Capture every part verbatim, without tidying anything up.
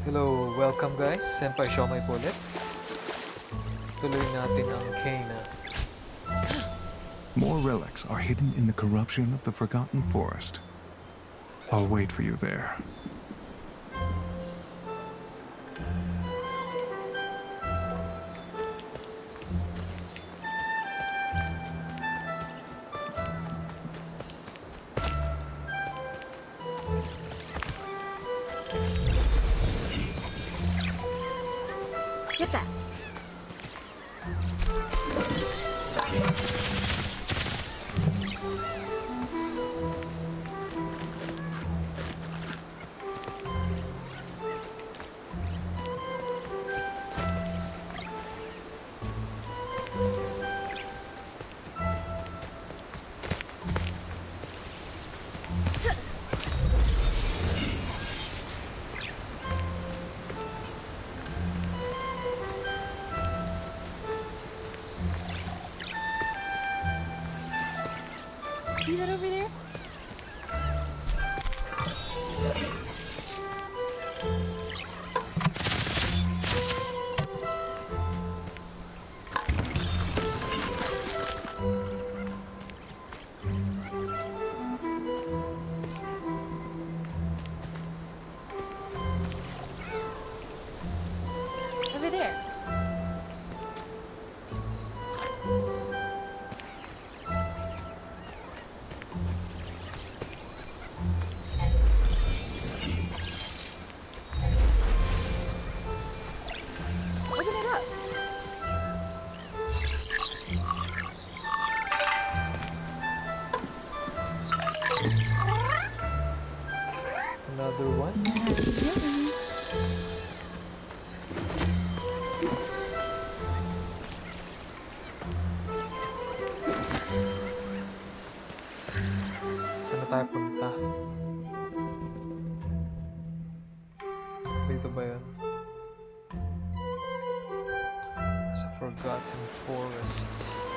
Hello, welcome guys. Senpai Shomai po ulit. Tuloy natin ang Kena. More relics are hidden in the corruption of the Forgotten Forest. I'll wait for you there. Get that. See that over there? Over there. Open it up. Another one. Saan na tayo punta? Dito ba yan? Sa Forgotten Forest.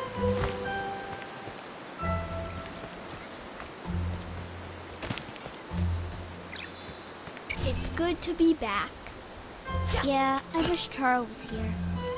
It's good to be back. Yeah, I wish Taro was here.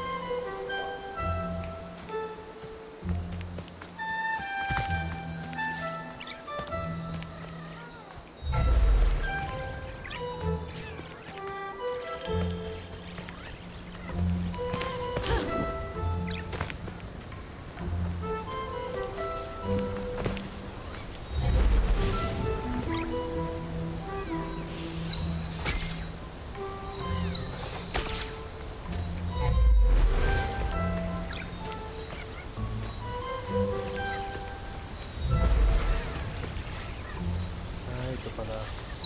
Ah, ito pala.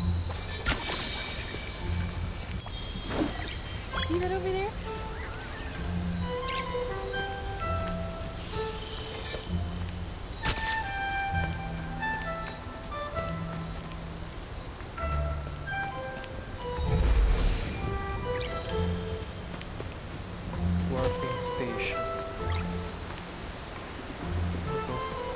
See that over there? Warping station. Ito.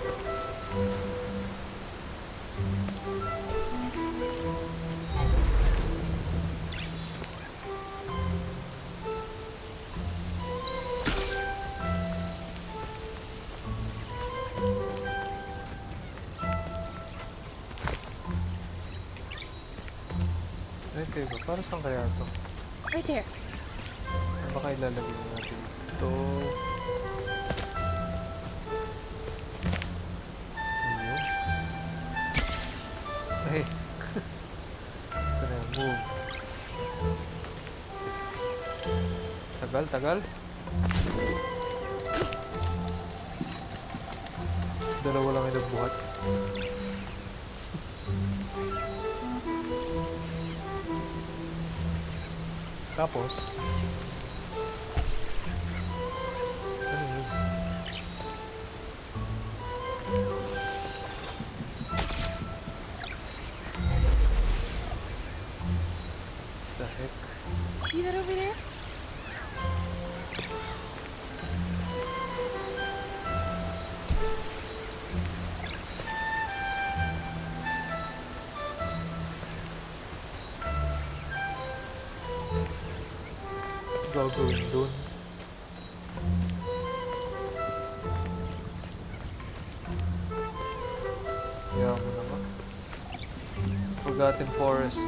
Ay, teka. Para saan kaya ito? Right there. Baka ilalagay na natin ito. Ayun. Ay. Saan na yung move? Tagal, tagal. Dalawa lang yung nagbuhat. Tapos, ano yun? The heck? See that over there? gagawin dun? Kaya mo naman. Forgotten Forest.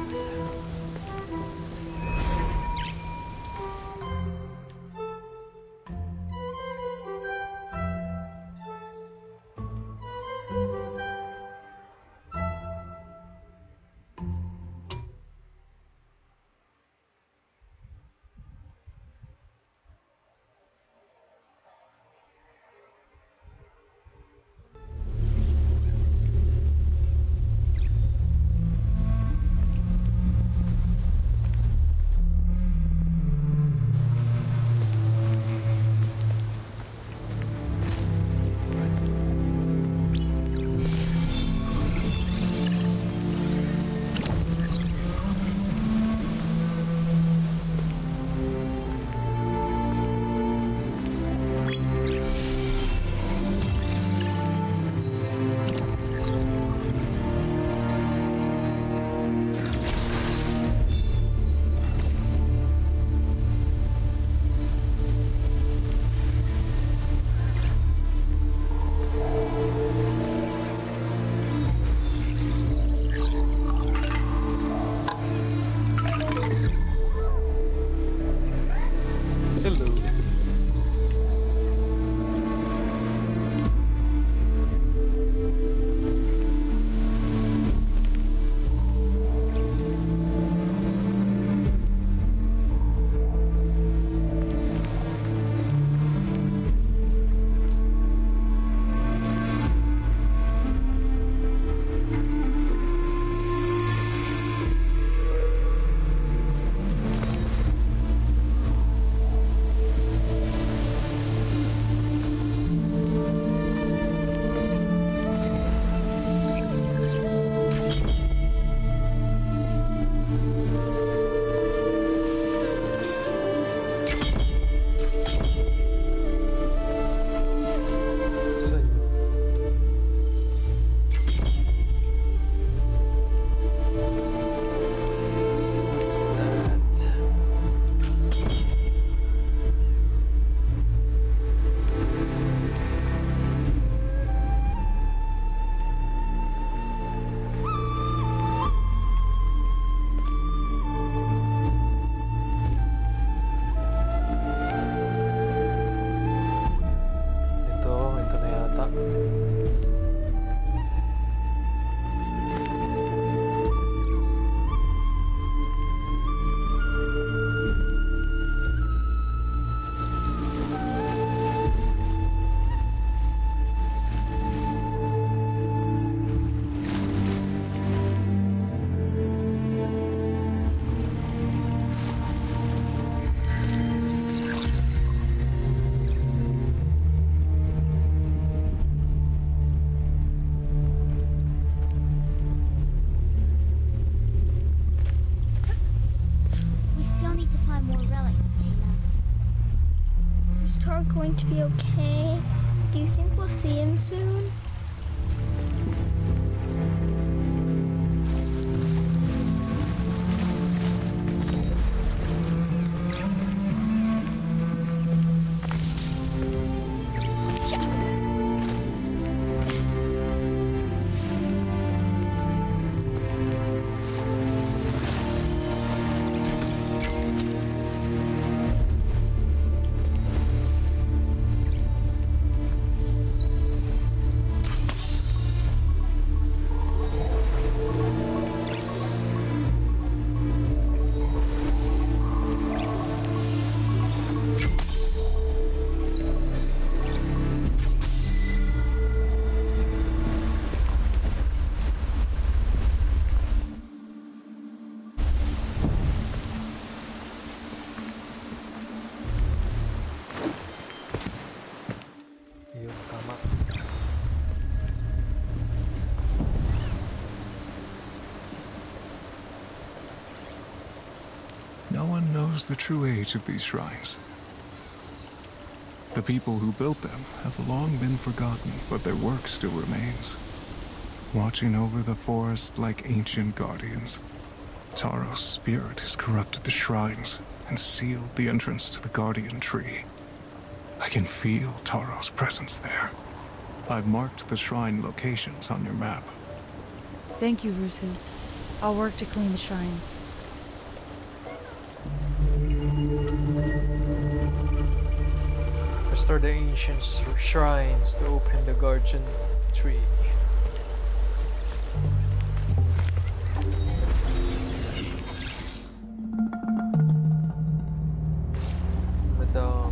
Going to be okay? Do you think we'll see him soon? No one knows the true age of these shrines. The people who built them have long been forgotten, but their work still remains, watching over the forest like ancient guardians. Taro's spirit has corrupted the shrines and sealed the entrance to the Guardian Tree. I can feel Taro's presence there. I've marked the shrine locations on your map. Thank you, Rusu. I'll work to clean the shrines. Restore the ancient sh- shrines to open the Guardian Tree. Madam.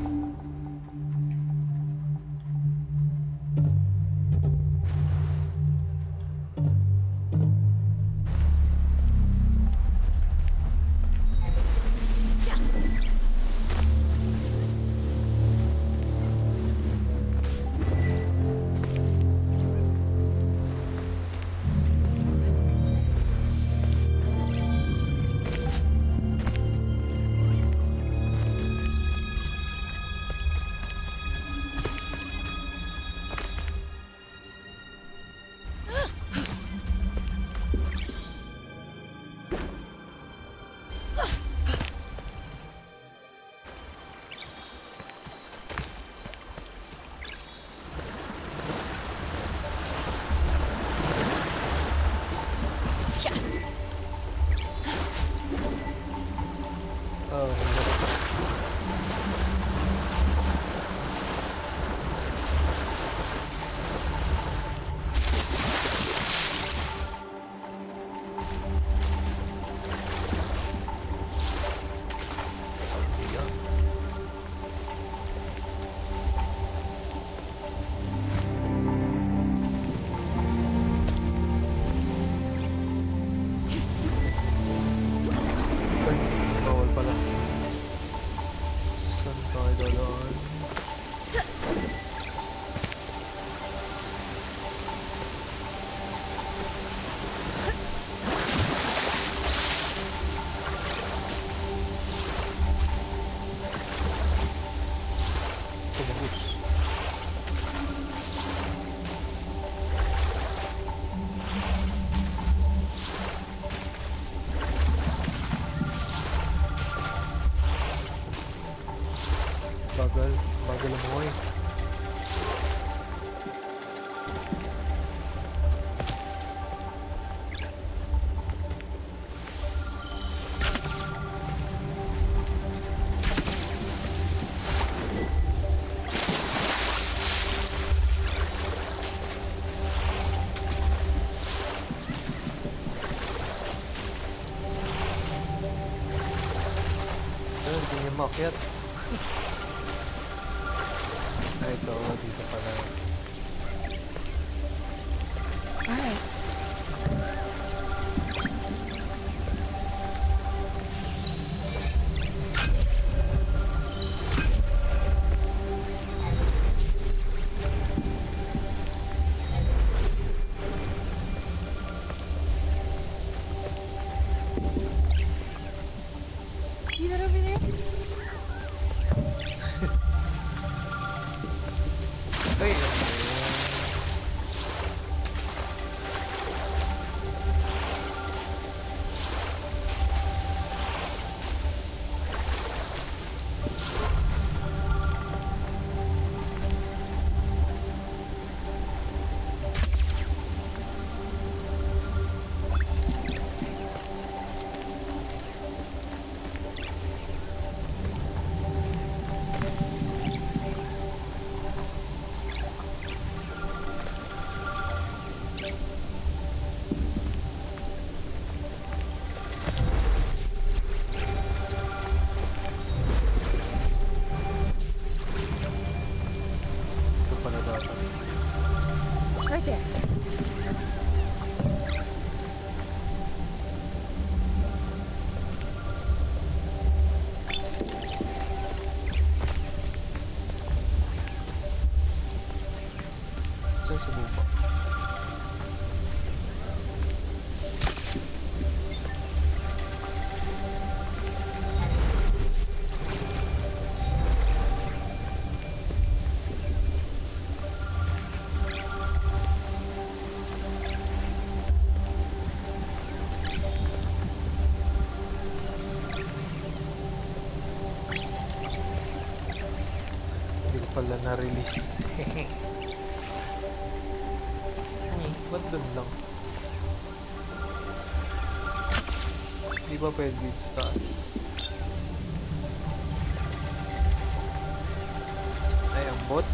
Bagal, bagal umuwi. Ayun, hindi niya makyat. Ay, ito, dito pala. Alright. See that over there? Ay, pala na-release. Hmm, ba't dun lang? Di ba pwede dito sa taas? Ay, ang bot.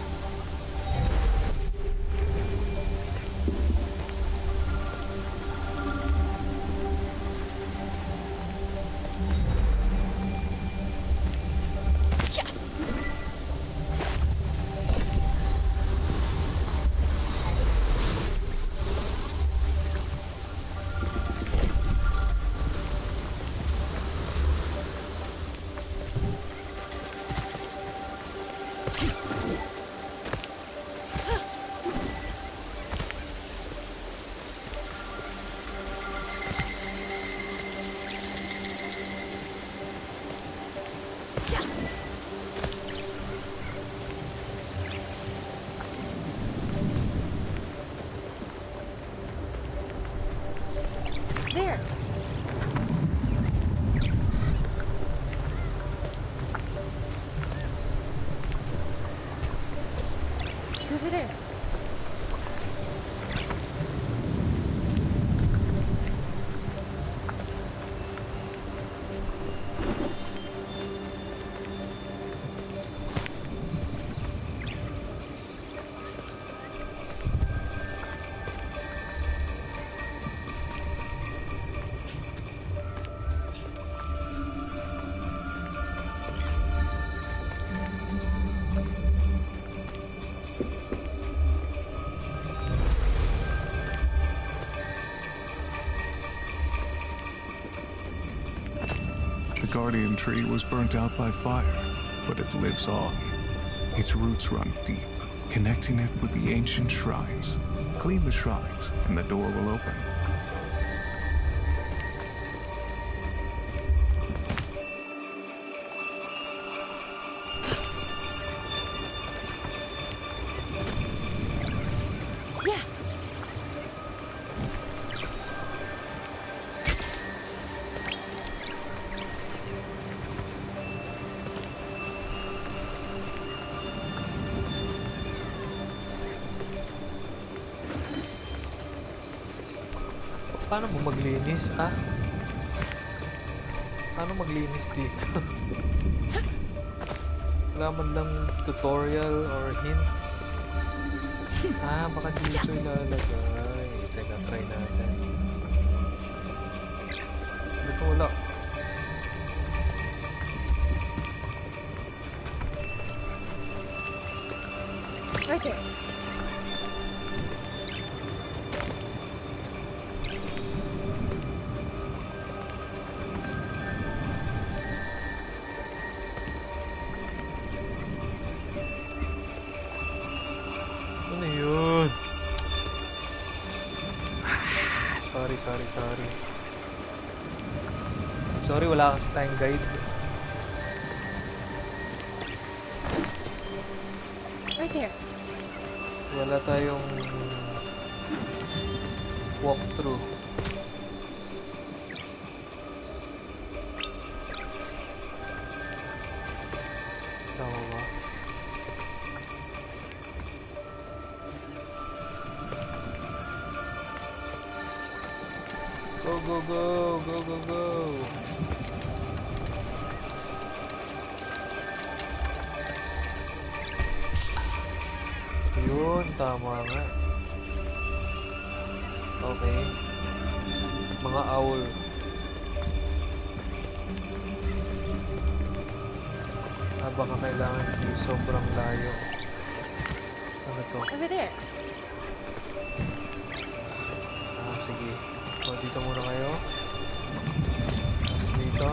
There! Over there. The Guardian Tree was burnt out by fire, but it lives on. Its roots run deep, connecting it with the ancient shrines. Clean the shrines, and the door will open. Yeah! Paano mo maglinis, ah? Paano maglinis dito? Wala man lang tutorial or hints. Ah, baka dito ilalagay. Teka, try natin. Dito wala. Right there. Ano yun? Ah, sorry, sorry, sorry. Sorry, wala kasi tayong guide. Right there. Wala tayong walkthrough. Tama ba? Go, go, go! Go, go, go! Yun, tama nga. Okay. Mga owl. Ah, baka kailangan yung sobrang layo. Ano to? Over there. Ah, sige. So, dito muna kayo. Tapos dito.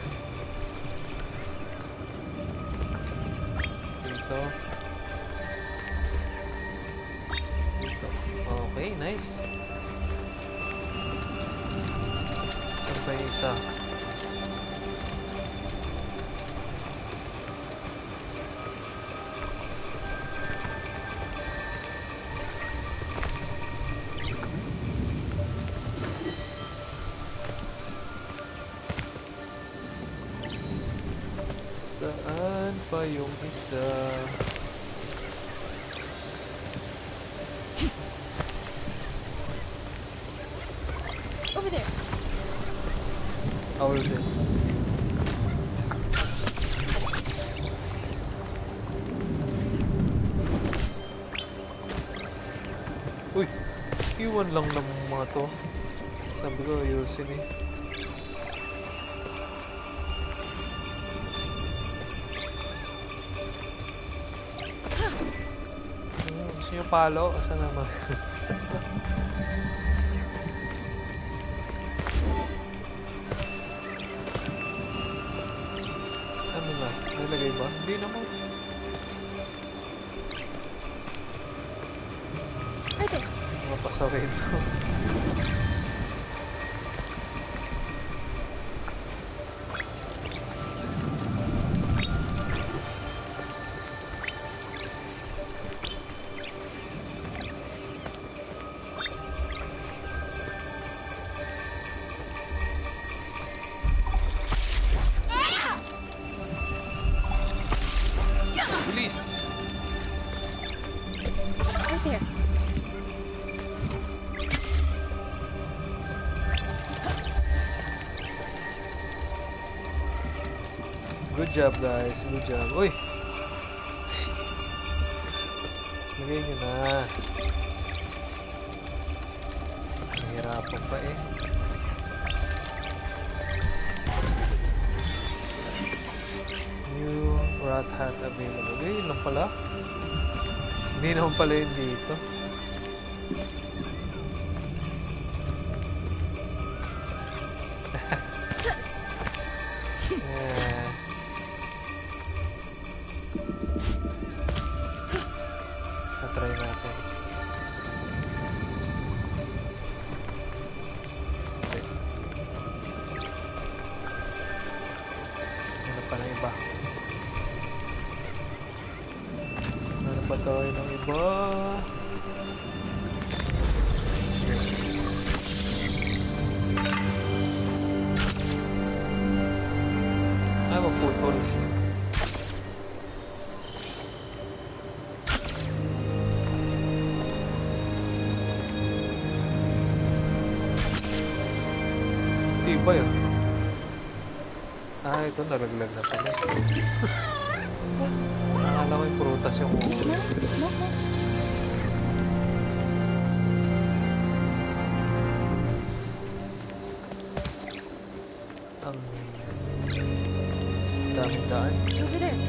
Dito. Dito. Okay, nice. Saan pa yung isa? Saan pa yung isa? there. Owl din. Uy! Iwan lang ng mga to. Sabi ko, ayusin eh. Hmm, gusto nyo palo? Asa naman? Ano na? Nalagay ba? Hindi naman. Right there. Mga pasaway ito. Bilis! Right there. Good job guys, good job. Uy! Lagay nyo na. Nahirapan pa eh. New rat hat available. Eh, yun lang pala. Hindi naman pala yun dito. Eh. Na-try natin. Okay. Ano pa na iba? Ano pa tayo ng iba? Ay, maputol. Tiba yun. Ah, ito nalaglag na pala. Nakala ko yung prutas yung No, no, no. ang daming daan. Over there.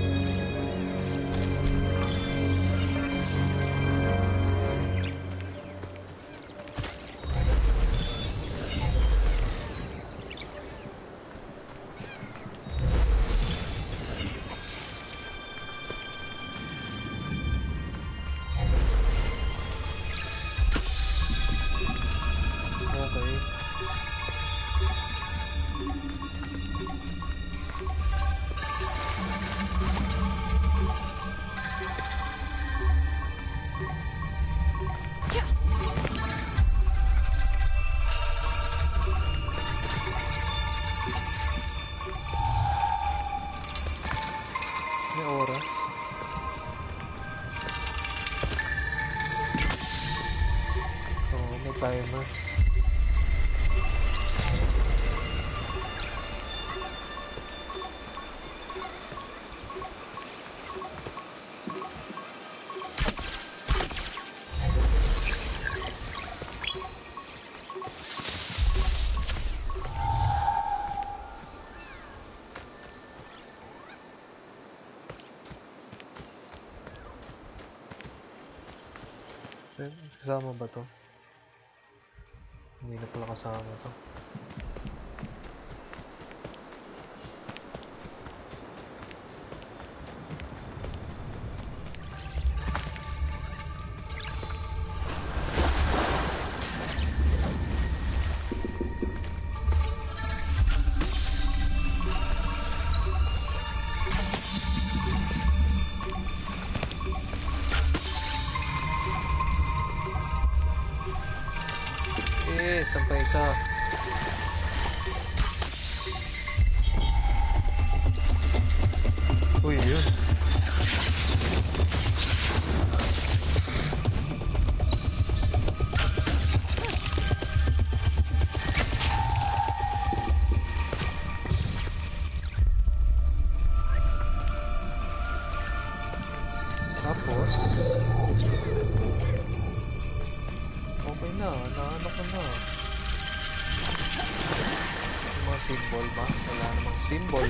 Okay. May oras. Oo, may timer. Eh, kasama ba to? Hindi na pala kasama to. Eh, saan pa isa? Uy, yun. symbol ba? Wala namang symbol.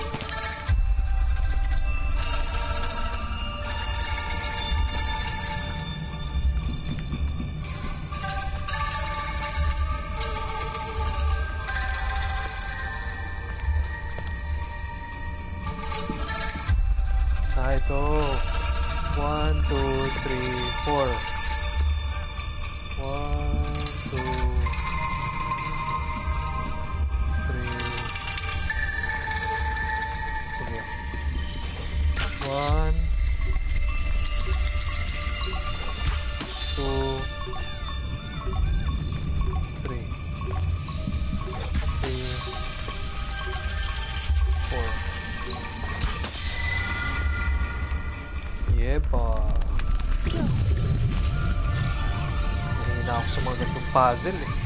Ah, ito. One, two, three, four. One, two, three. Sige. One, two, three. Three, four. Yeba. Hindi na ako sumagot ng puzzle eh.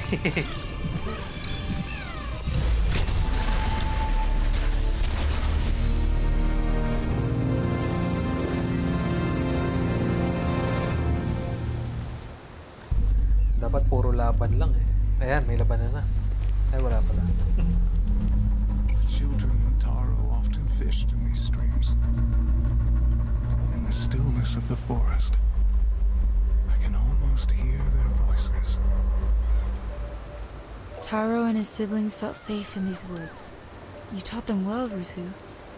Dapat puro laban lang eh. Ayan, may labanan na. Ay, wala pala. The children of Taro often fished in these streams. In the stillness of the forest, I can almost hear their voices. Taro and his siblings felt safe in these woods. You taught them well, Rusu.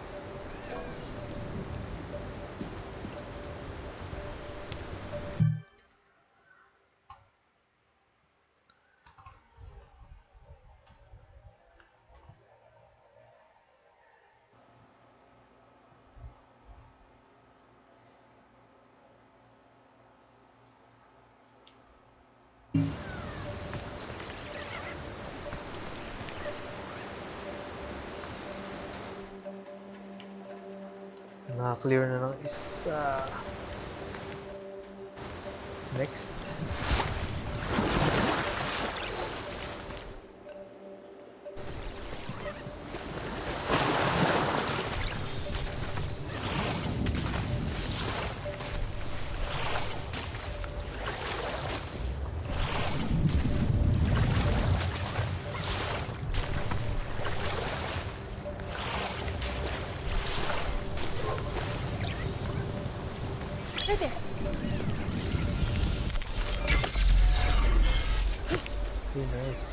Na-clear na ng isa. Next. Right there. Very nice.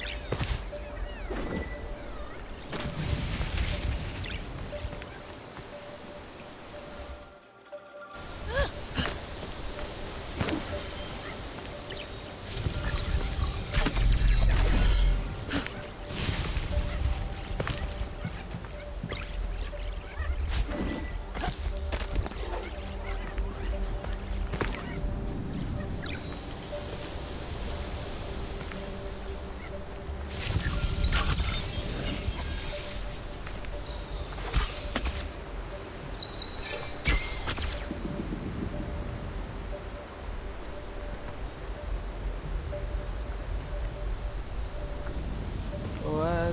What?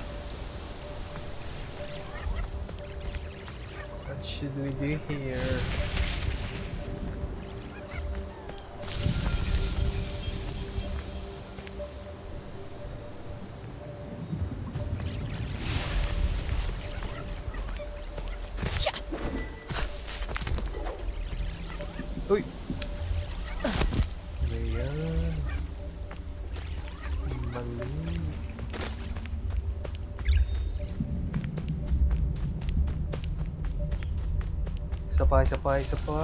What should we do here? Uy! Ayan. Mali. Isa pa, isa pa, isa pa.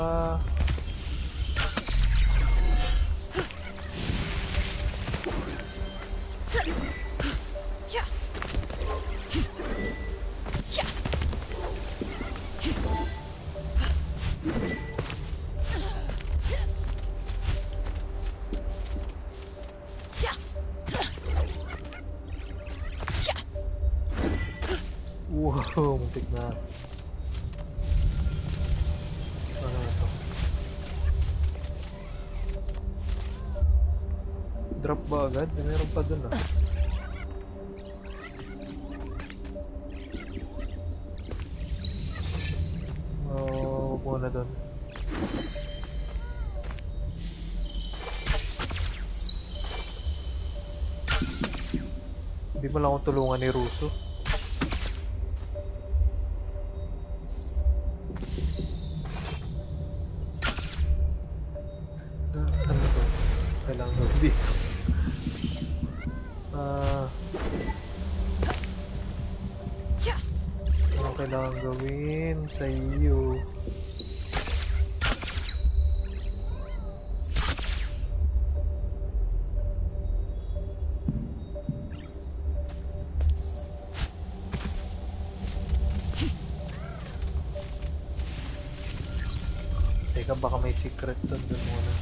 Wow, muntik na. Ano ito? Drop ba agad? Meron pa dun ah. Oh, huwag muna dun. Hindi mo lang akong tulungan ni Rusu. kailangan gawin sa iyo. Teka, baka may secret doon doon muna.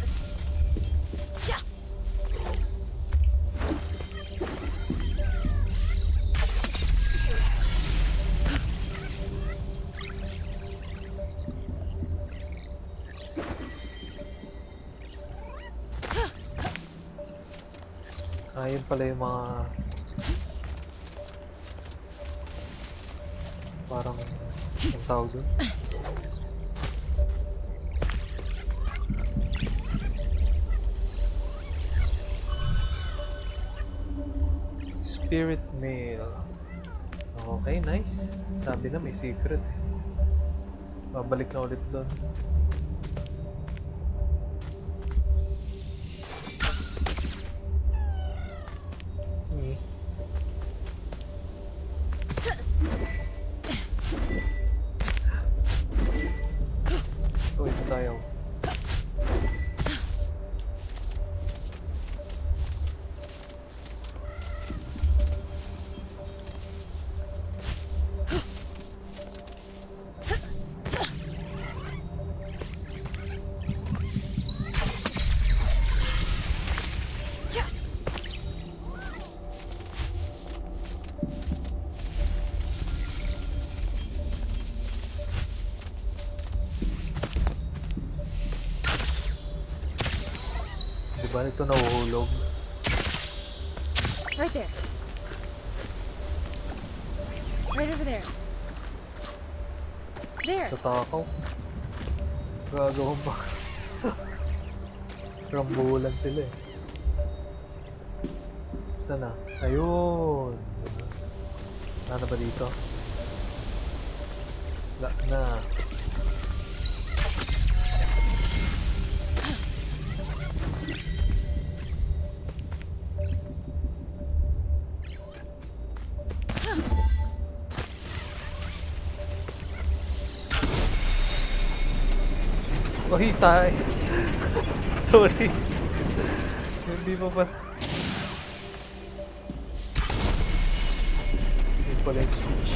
Ah, yun pala yung mga parang ang tawag doon. Spirit mail. Okay, nice. Sabi na may secret eh. Babalik na ulit doon. Hmm. Oh, ito tayo. Diba ito nahuhulog? Right there. Right over there. There. Tatakaw. Gagawin pa. Rambulan sila eh. Saan na? Ayun! Wala na ba dito? Wala na. Oy, tay. Sorry. Hindi pa pa. Hindi pala yung switch.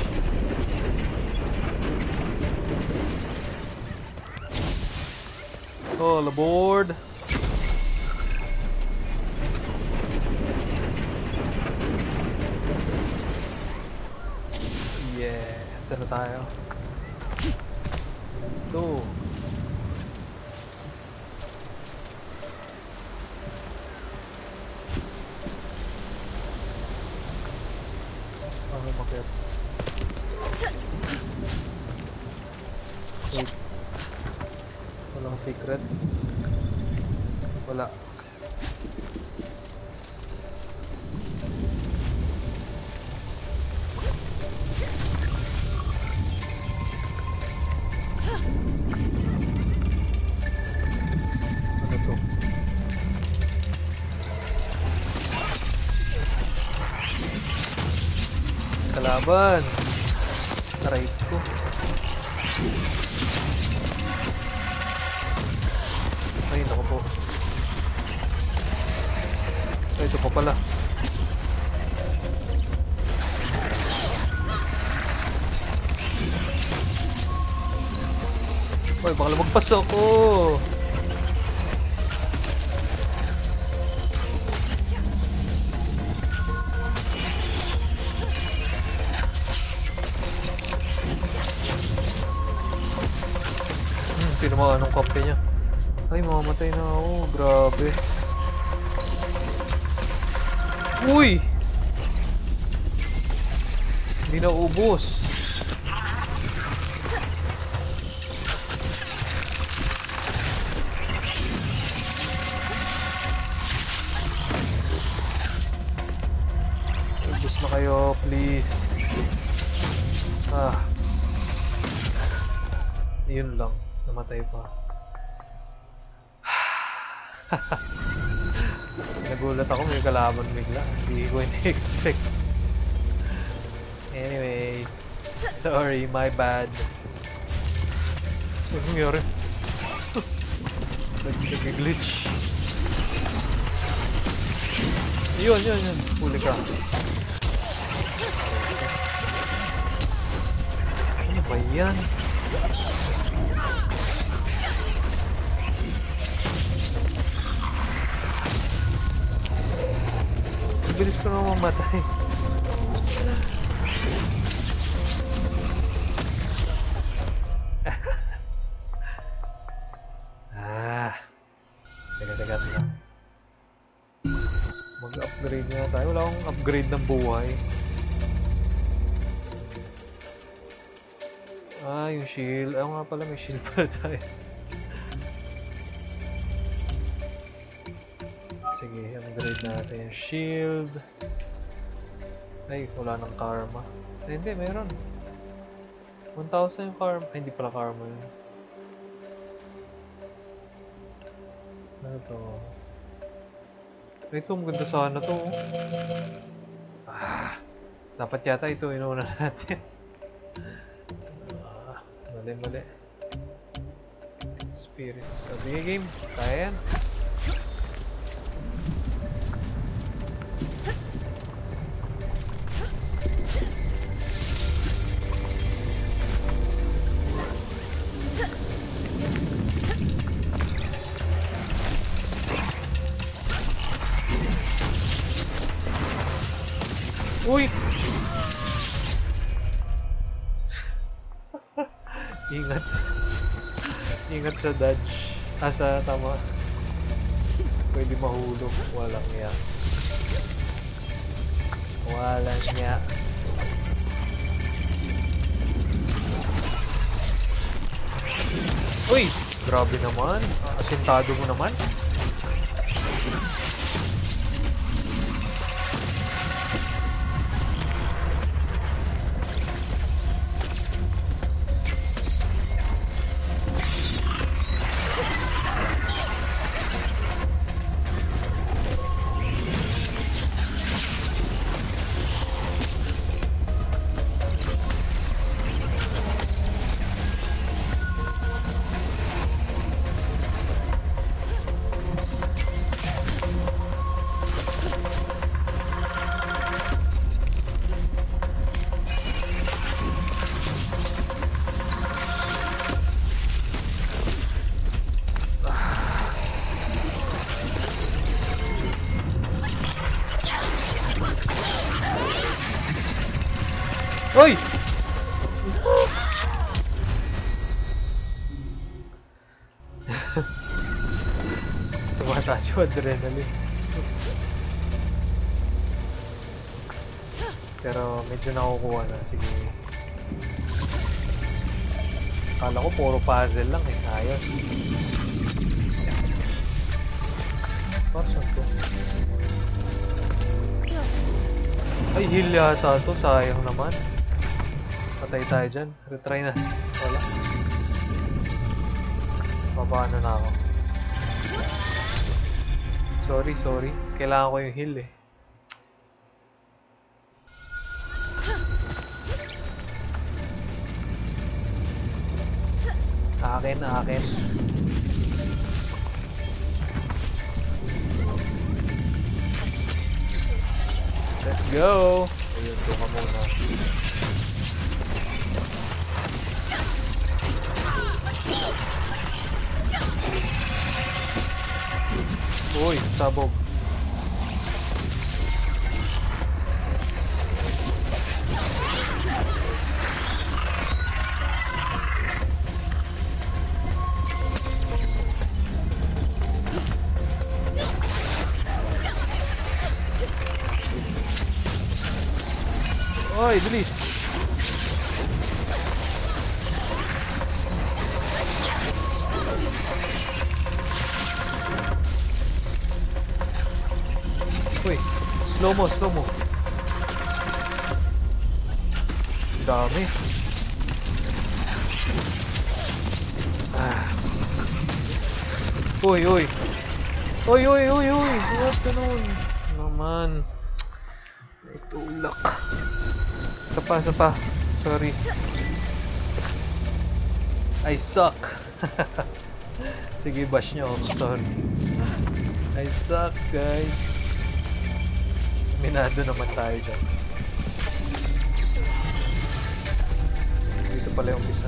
All aboard. Yeah, saan na tayo? Ito. Bakit? Wait. Walang secrets. Wala. Ano to? Kalaban. Aray ko. Ay, naku po. Ay, ito pa pala. Ay, baka lumagpas ako. Tinamaan ng kampe niya. Ay, mamamatay na ako. Grabe. Uy! Hindi na ubos. Ubos na kayo, please. Ah. Yun lang. Namatay pa. Nagulat ako, may kalaban bigla. Hindi ko in-expect. Anyways, Sorry, my bad. Ano nangyari? Nag-glitch. Yun, yun, yun. Huli ka. Ano ba yan? Bilis ko na mamatay. Ah. Teka, teka, teka. Mag-upgrade nga tayo. Wala akong upgrade ng buhay. Ah, yung shield. Ayaw nga pala, may shield pala tayo. Sige, upgrade natin yung shield. Ay, wala nang karma. Ay, hindi, meron. one thousand yung karma. Ay, hindi pala karma yun. Ano to? Ito, maganda sana to. Ah, dapat yata ito inuuna natin. Ah, mali, mali. Spirits. So, sige game. Kaya yan. Uy! Ingat. Ingat sa dodge. Ah, sa tama. Pwede mahulog. Walang niya. Walang niya. Uy! Grabe naman. Asintado mo naman. Hoy! Tumataas yung adrenaline. Pero medyo nakukuha na. Sige. Akala ko puro puzzle lang eh. Ayos. Parang ko. Ay, heal yata to. Sayang naman. Patay tayo dyan. Retry na. Wala. Papaano na ako. Sorry, sorry. Kailangan ko yung heal eh. Akin, akin. Let's go! Ayun, doon ka muna. Uy, sabog. Oy, bilis! Uy, slow mo, slow mo. Dami. Ah. Uy, uy. Uy, uy, uy, uy. What ganun? Naman. May tulak. Isa pa, isa pa. Sorry. I suck. Sige, bash nyo ako. Sorry. I suck, guys. Minado naman tayo dyan. Dito pala yung isa.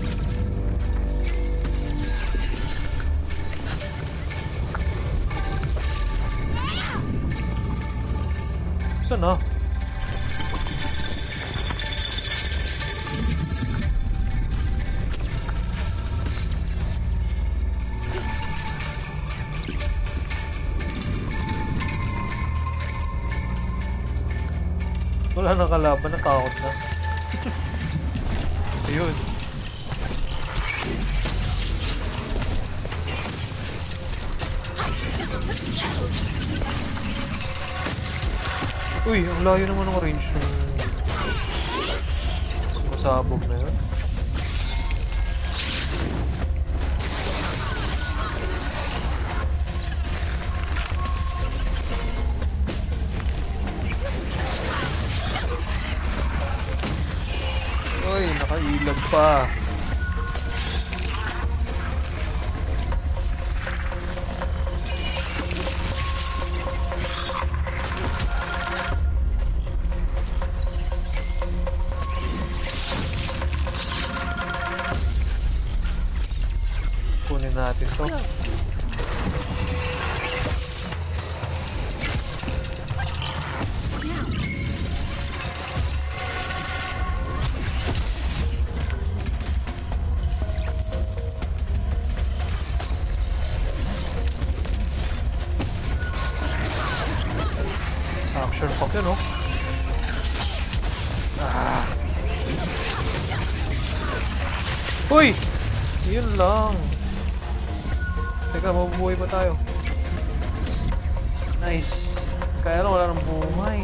Saan na? Wala nang kalaban, natakot na. Ayun. Uy, ang layo naman ng range ng masabog na yun. Uy, nakailag pa. Kunin natin to. Action pack yun, oh. Ah. Uy! Yun lang. Teka, mabubuhay pa tayo. Nice. Kaya lang wala nang buhay.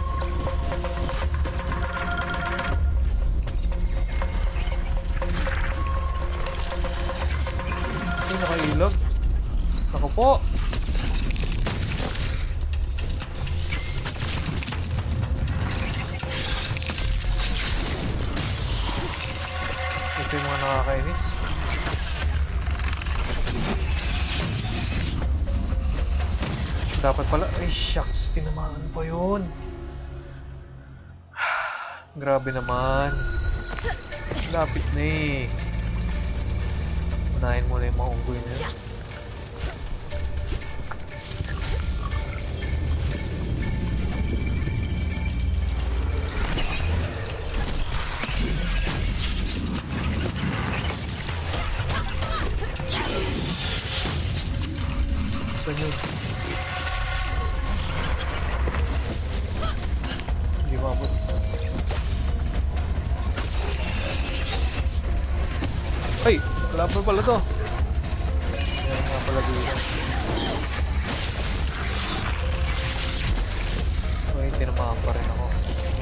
Uy, nakailag. Naku po. Ito yung mga nakakainis. Dapat pala, ay shucks, tinamaan pa yun. Grabe naman. Lapit na eh. Unahin mo na yung mga unggoy na yun. Saan yun? Hindi maabot. Ay! Wala pa pala to. Meron nga pala dito. Uy, tinamaan pa rin ako.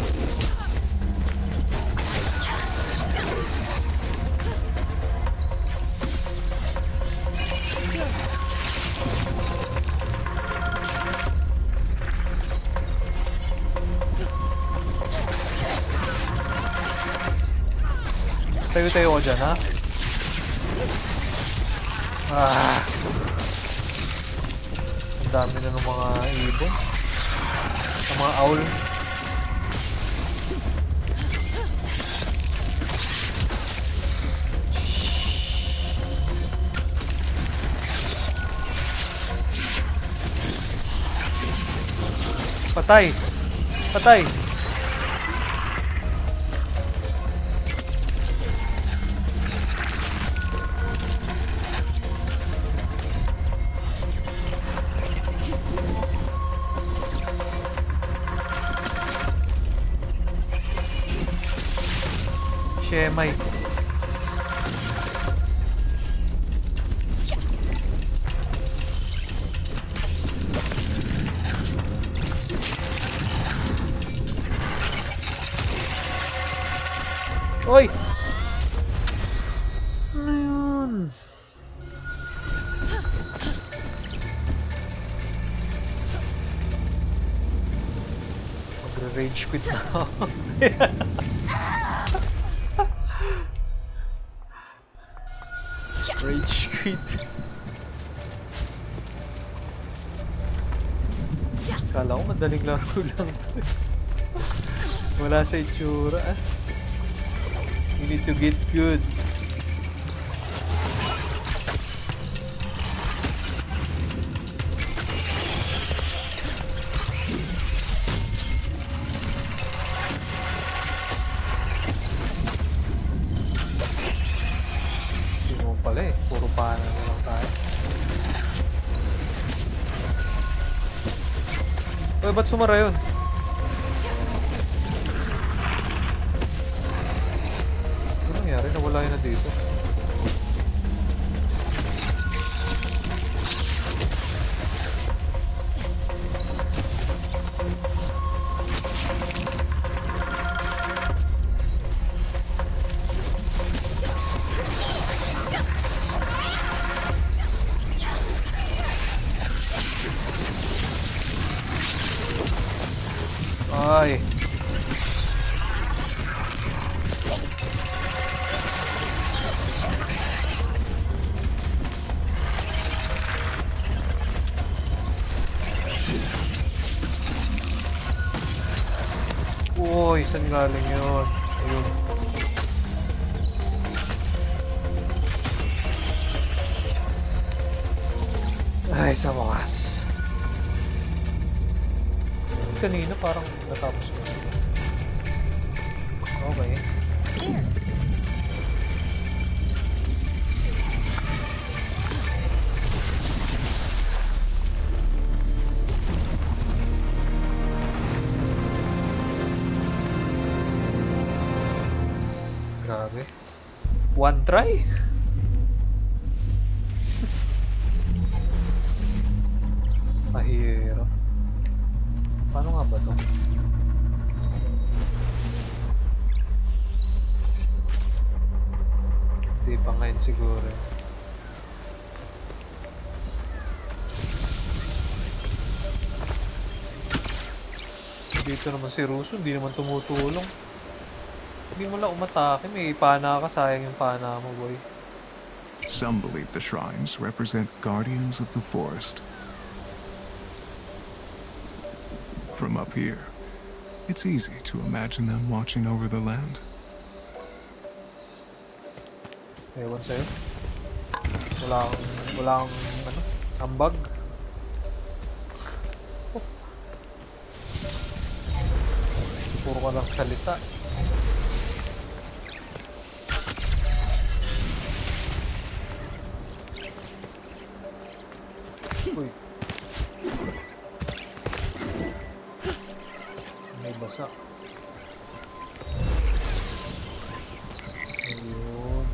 Tayo-tayo ko dyan, ha? Ah! Ang dami na ng mga ibon. Ang mga owl. Patay! Patay! Shemay. Oy! Ano yun? Magre-rage quit na ako. sweet. Kala ko madaling laro lang to. Wala sa itsura ah. You need to get good. Hindi mo pala eh. Puro pana na lang tayo. Uy, ba't sumara yun? Ano nangyari? Nawala yun na dito. Ay. Uy, saan galing yun? Ayun. Ay, sa wakas. Kanina parang natapos ko. Okay. Grabe. One try? Mahirap. Paano nga ba to? Hindi pa ngayon siguro. Dito naman si Russo, hindi naman tumutulong. Hindi mo lang umatake, may pana ka, sayang yung pana mo, boy. Some believe the shrines represent guardians of the forest. From up here, it's easy to imagine them watching over the land. Ewan sa'yo. Wala akong, wala akong, ano, ambag. Oh. Puro ka lang salita. Uy. May basa. Ayun.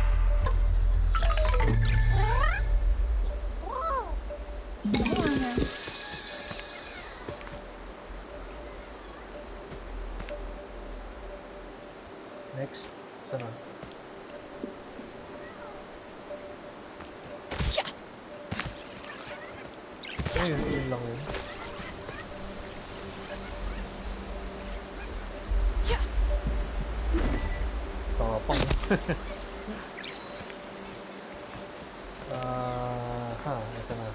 Next. Sana. Ayun, yun lang yun. Tapang. Ah, ha, ito na.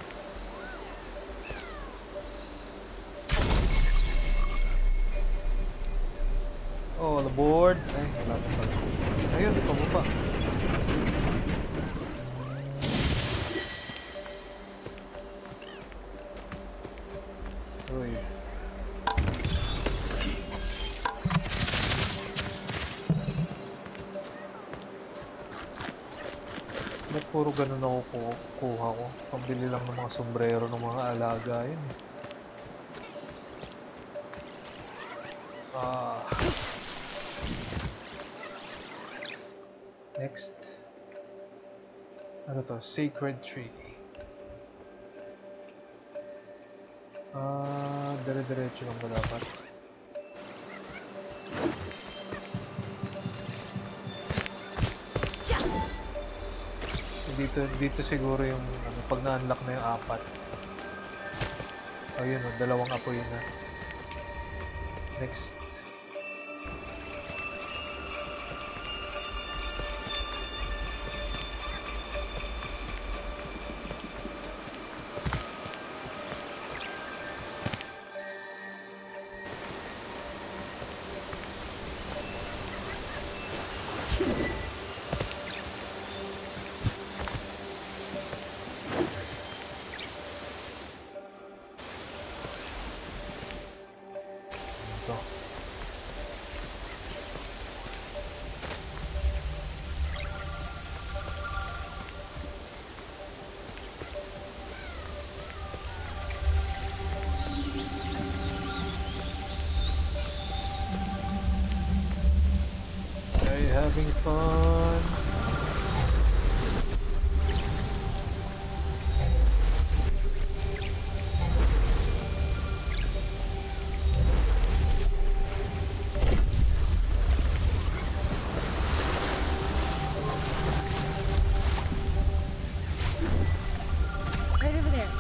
Oh, the board. Ay, wala pa pala. Ayun, ito mo pa. Uy. Ba't puro ganun ako ku- kuha ko? Pambili lang ng mga sombrero ng mga alaga yun. Ah. Next. Ano to? Sacred Tree. Ah, dire-diretso lang ba dapat? Dito, dito siguro yung ano, pag na-unlock na yung apat. Ayun o, dalawang apoy na. Next. having fun? Right over there.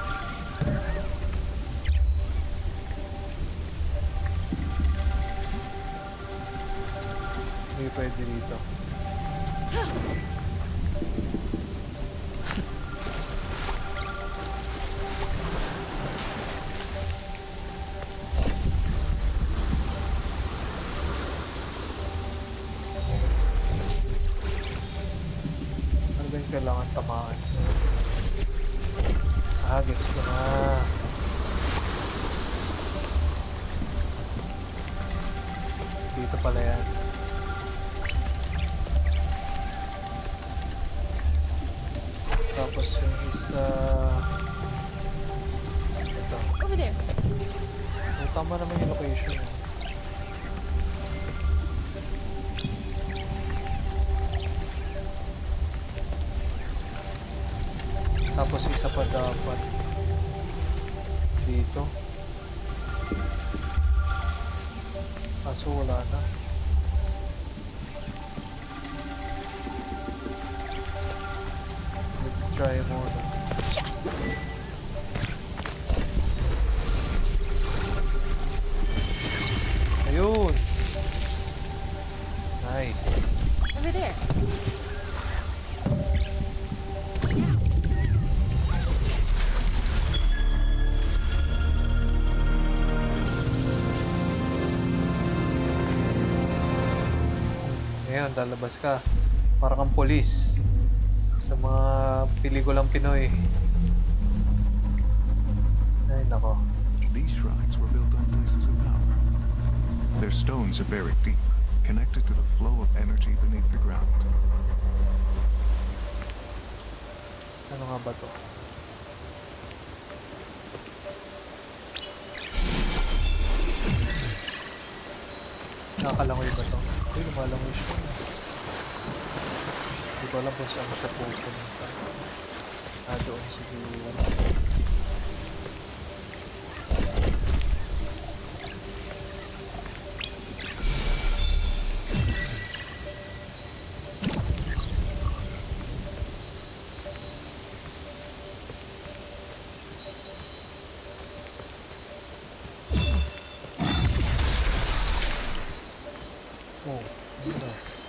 Hindi pwede dito. Ano ba yung kailangan tamaan? Ah, gets ko na. Dito pala yan. Tapos yung isa... Ito. Over there. Oh, tama naman yung location. Eh. Tapos isa pa dapat dito. Kaso wala na. Let's try more. Ayun! Nice. Over there. Ngayon, lalabas ka. Para kang polis. Sa mga pelikulang Pinoy. Ay, nako. These shrines were built on places of power. Their stones are buried deep, connected to the flow of energy beneath the ground. Ano nga ba to? Nakakalangoy ba to? Uy, lumalangoy siya. Hindi ko alam kung saan siya pupunta. Ah, doon siguro. Oh, ano?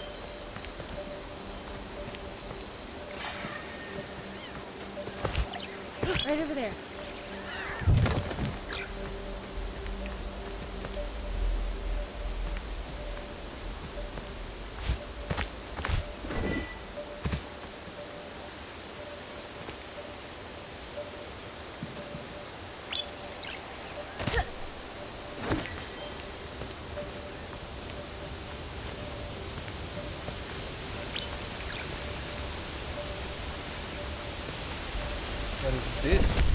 Right over there. What is this?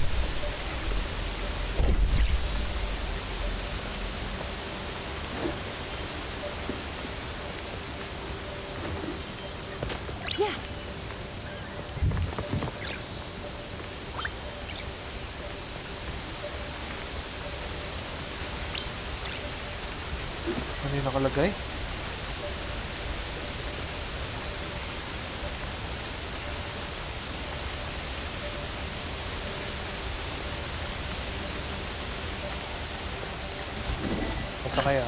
Yeah. Ano yung nakalagay? Basta kaya?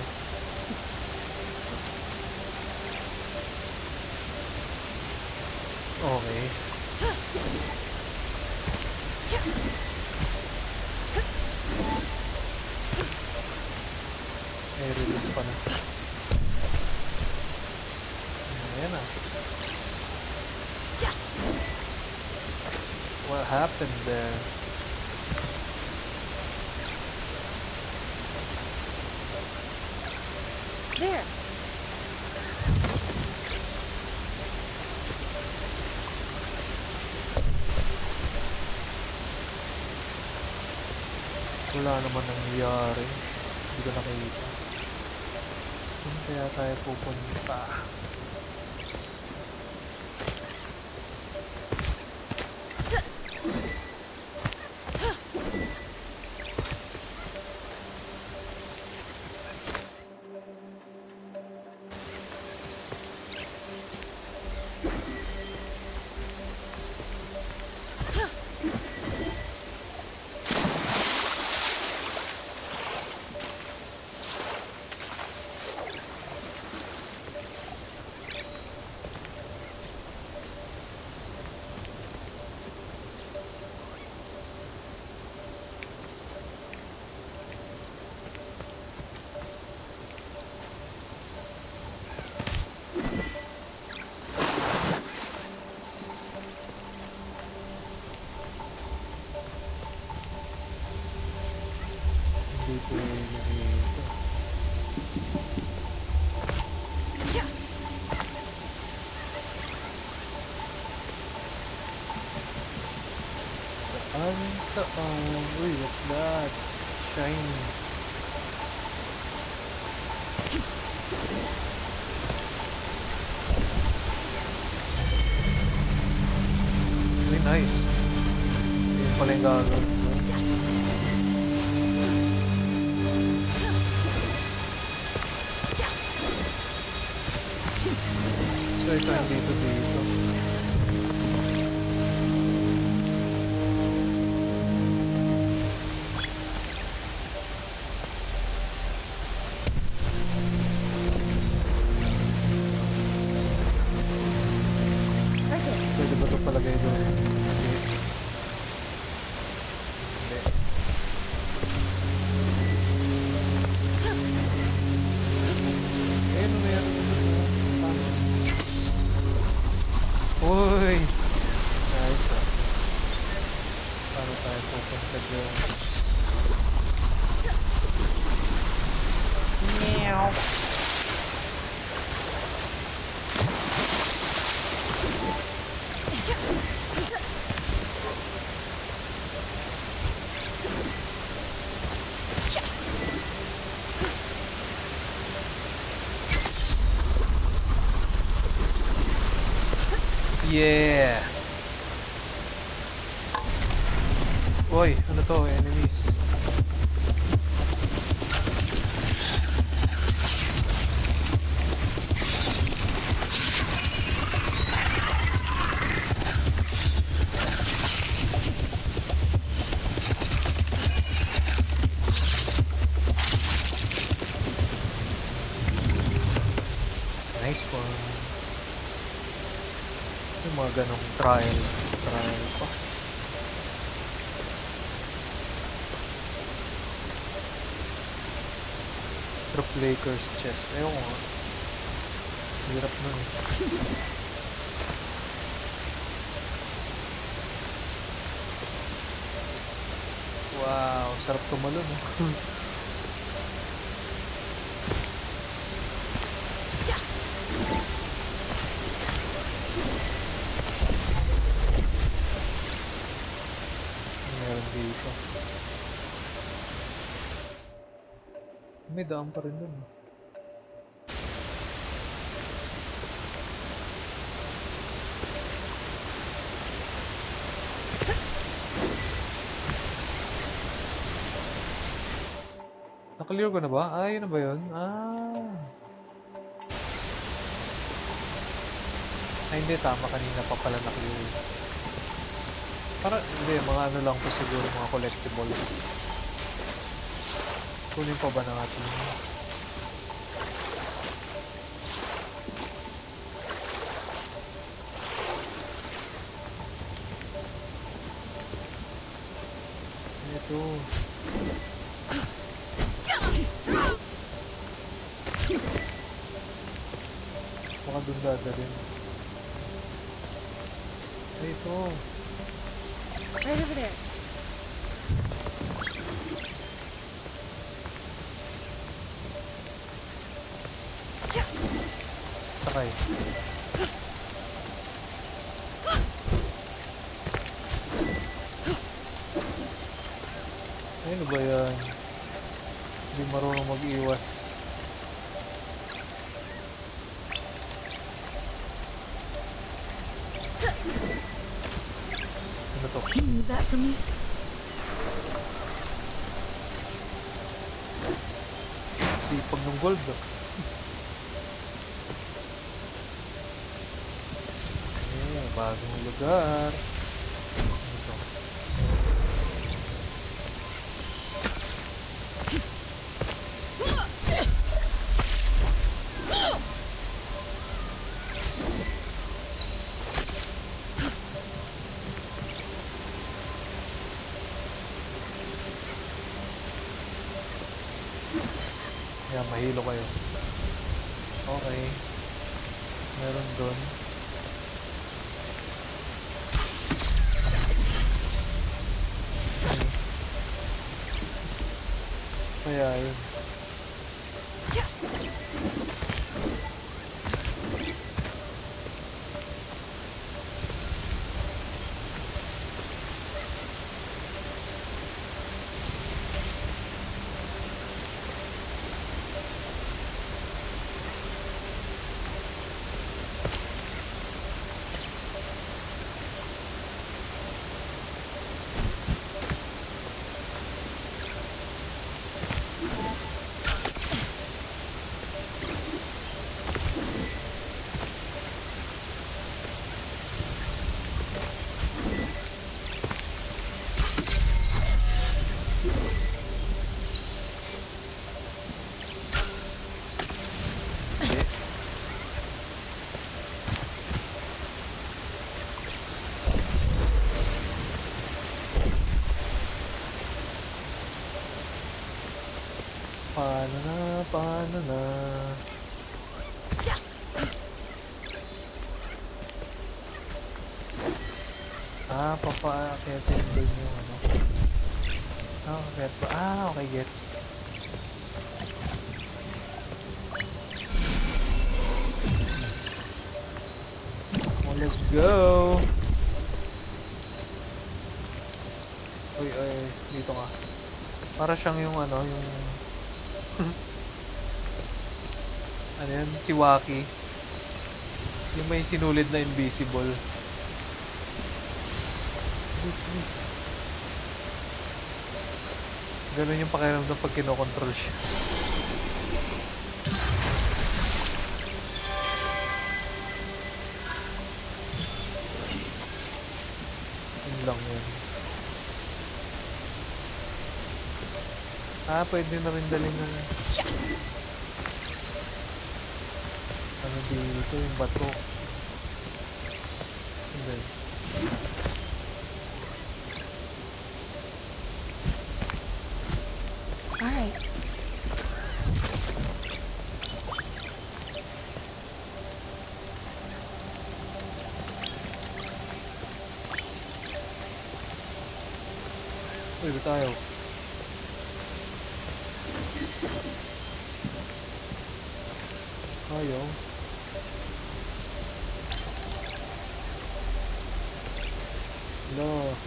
Okay. May release pa na. Ayan na. What happened there? There. Wala naman nangyayari. Hindi ko nakita. Saan kaya tayo pupunta? Dito dito. Saan saan? Uy, what's that? Shiny. Uy, nice. Yun pala yung gagawin. So ito yung dito dito. Pwede ba ito palagay doon? Hindi. Hindi. Ayun, meron dito. Uy! Nice ah. Paano tayo pupunta dyan? Meow! Yeah! Uy, ano to? Enemies. Nice one. Yung mga ganong trial, trial pa. Trap Laker's chest. Ayaw ko nga. Hirap nun. Wow, sarap tumalon. Meron dito. May daan pa rin dun. Nakaliw ko na ba? Ah, yun na ba yun? Ah. Ay, hindi. Tama. Kanina pa pala nakaliw. Para, hindi. Mga ano lang po siguro. Mga collectibles. Kunin pa ba natin? Ito. Baka dun dadalhin. Ito. Right over there. Sakay. Ano ba yan? Hindi marunong mag-iwas. Ano to? Can you move that for me? Sipag ng gold ah. Eh, bagong lugar. Ito. Kaya mahilo kayo. Okay. Meron doon. Kaya yun. Paano na, paano na? Ah, papaakitin din yung ano. Ah, okay. Ah, okay, gets. Oh, let's go! Uy, uy, dito ka. Para siyang yung ano, yung... ano yan? Si Waki. Yung may sinulid na invisible. Please, please. Ganun yung pakiramdam pag kinokontrol siya. Yun lang yun. Ah, pwede na rin dalhin na. Ano dito yung bato? Sandali. Alright. Uy, ba tayo? Ayaw. Hello.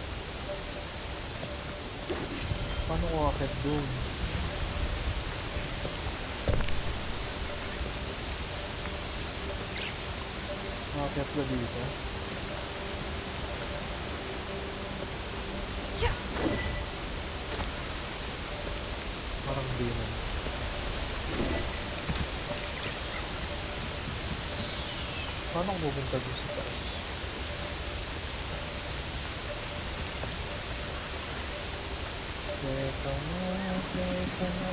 Paano ko akit dun? Akit ba dito? Parang di man. Paano ko pupunta dun sa taas? Teka na, teka na.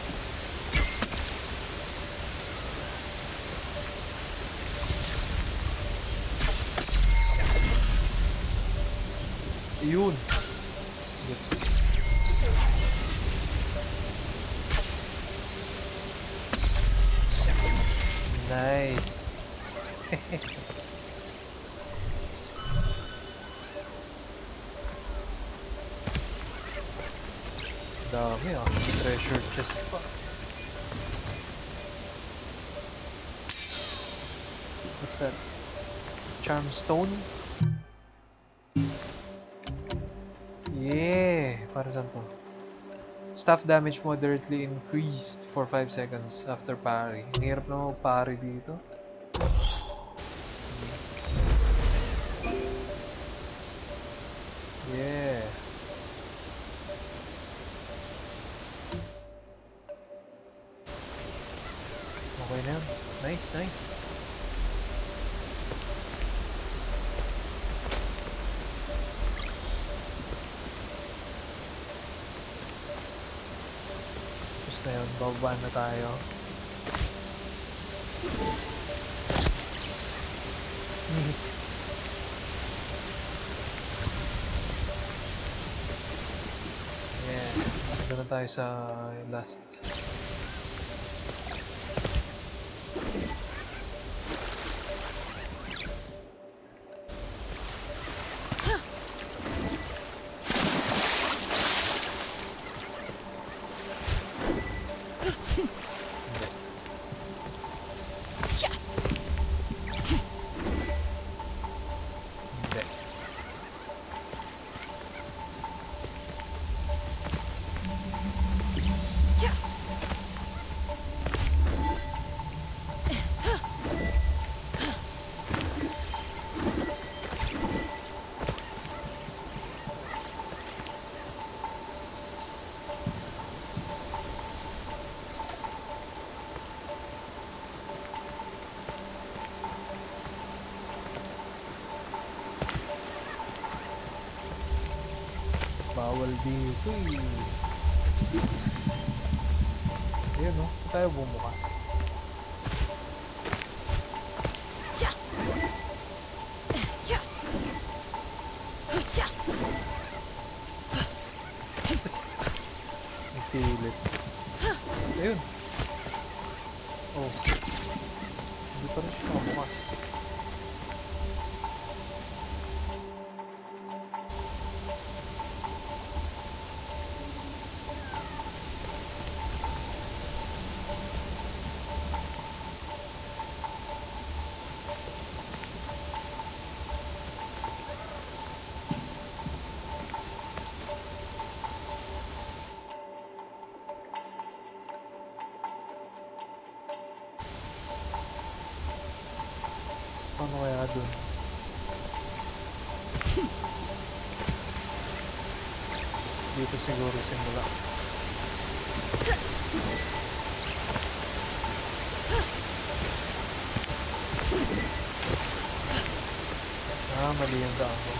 Yun! Gets. Nice! Dami ah, treasure chest pa. What's that? Charm stone? Yeah! Para saan to? Staff damage moderately increased for five seconds after parry. Ang hirap na mag-parry dito. Yeah! nice. Tapos na yun, bababa na tayo. Yeah, ito na tayo sa last. Bawal dito eh. Ayun no, tayo bumukas. Ipilit. Ayun. Oh. Hindi pa rin siya bumukas. Ano kaya dun? Dito siguro simula. Ah, mali yung daan ko.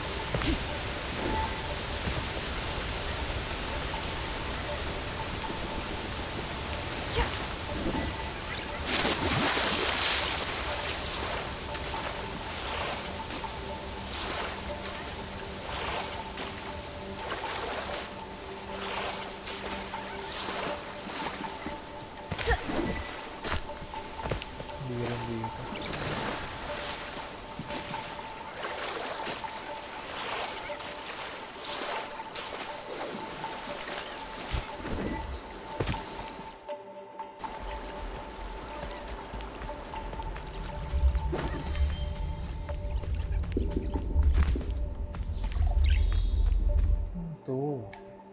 Ito.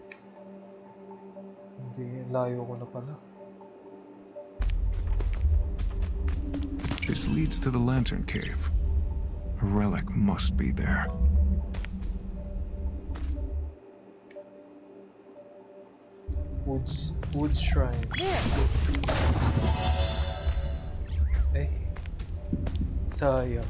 Hindi, layo ko na pala. This leads to the Lantern Cave. A relic must be there. Woods, Woods Shrine. Eh, sayang.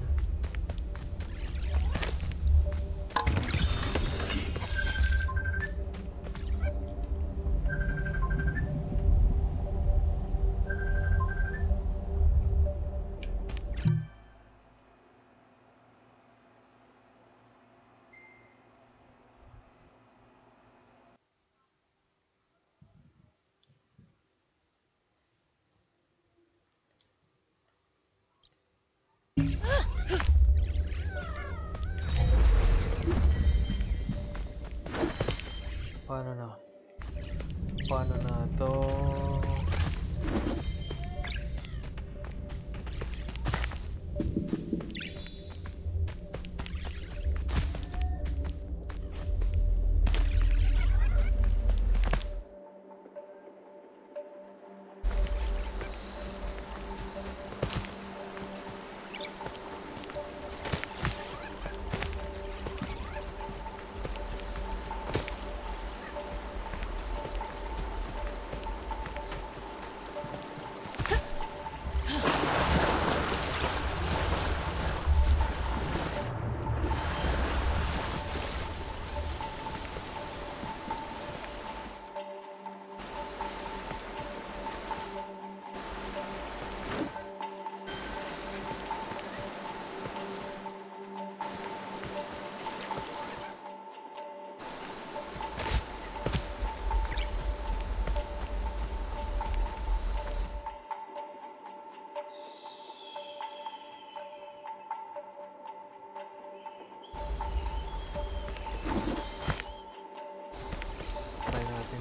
Paano na? Paano na to?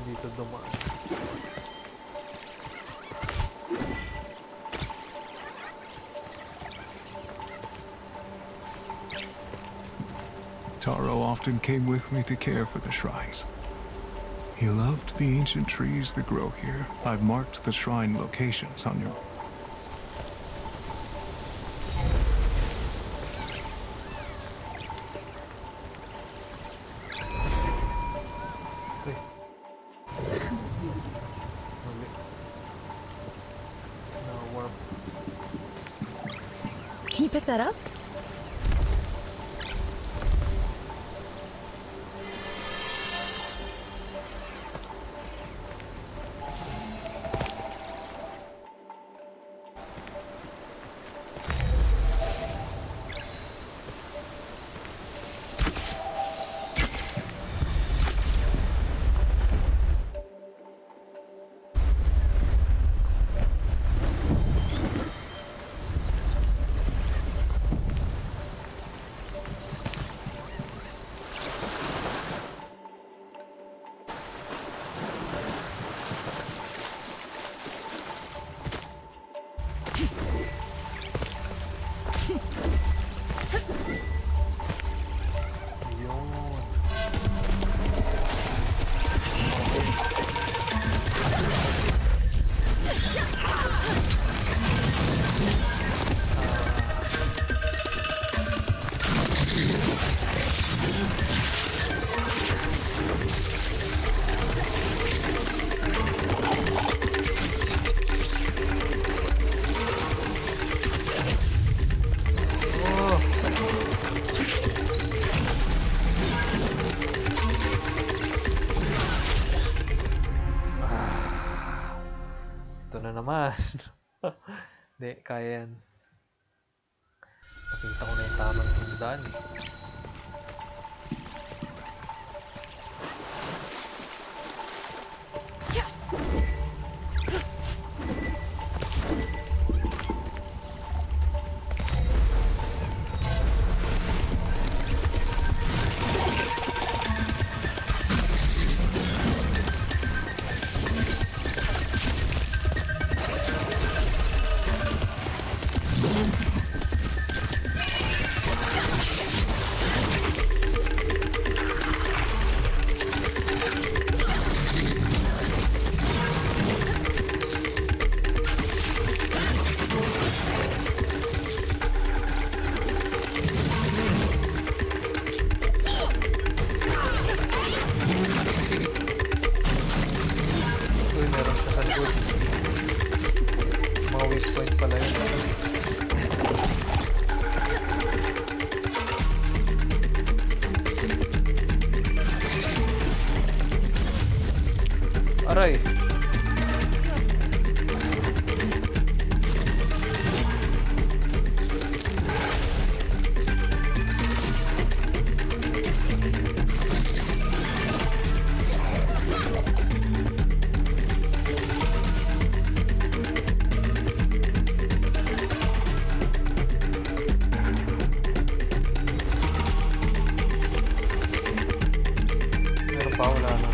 dito dumaan. Taro often came with me to care for the shrines. He loved the ancient trees that grow here. I've marked the shrine locations on your... Can you pick that up? Hindi, kaya yan. Nakita ko na yung tamang tundaan eh. Aray! Meron pa, wala na.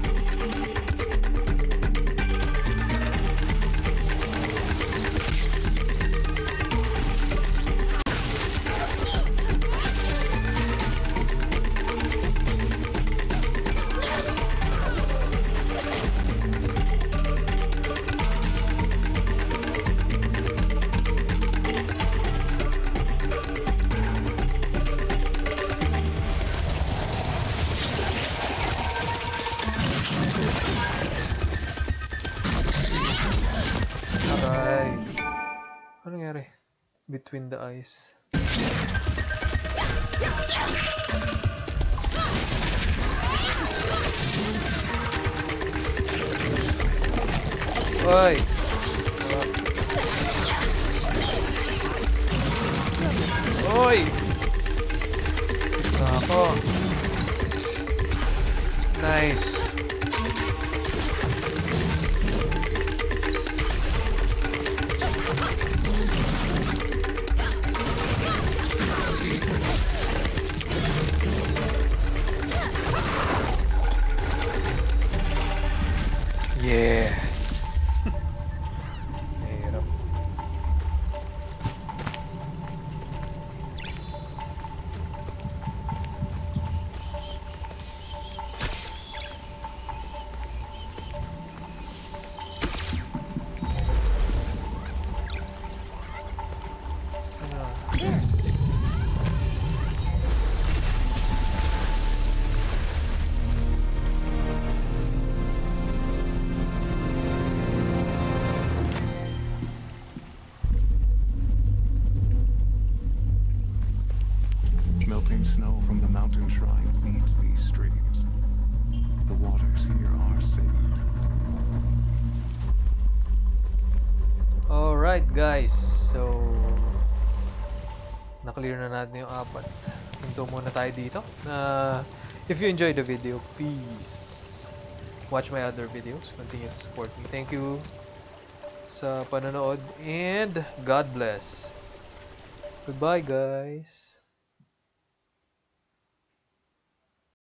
Between the eyes. Oi! Oi! Ako. Nice. melting snow from the mountain shrine feeds these streams. The waters here are sacred. Alright guys, so na-clear na natin yung apat. Hinto muna tayo dito. Uh, if you enjoyed the video, please watch my other videos. Continue to support me. Thank you sa panonood and God bless. Goodbye guys.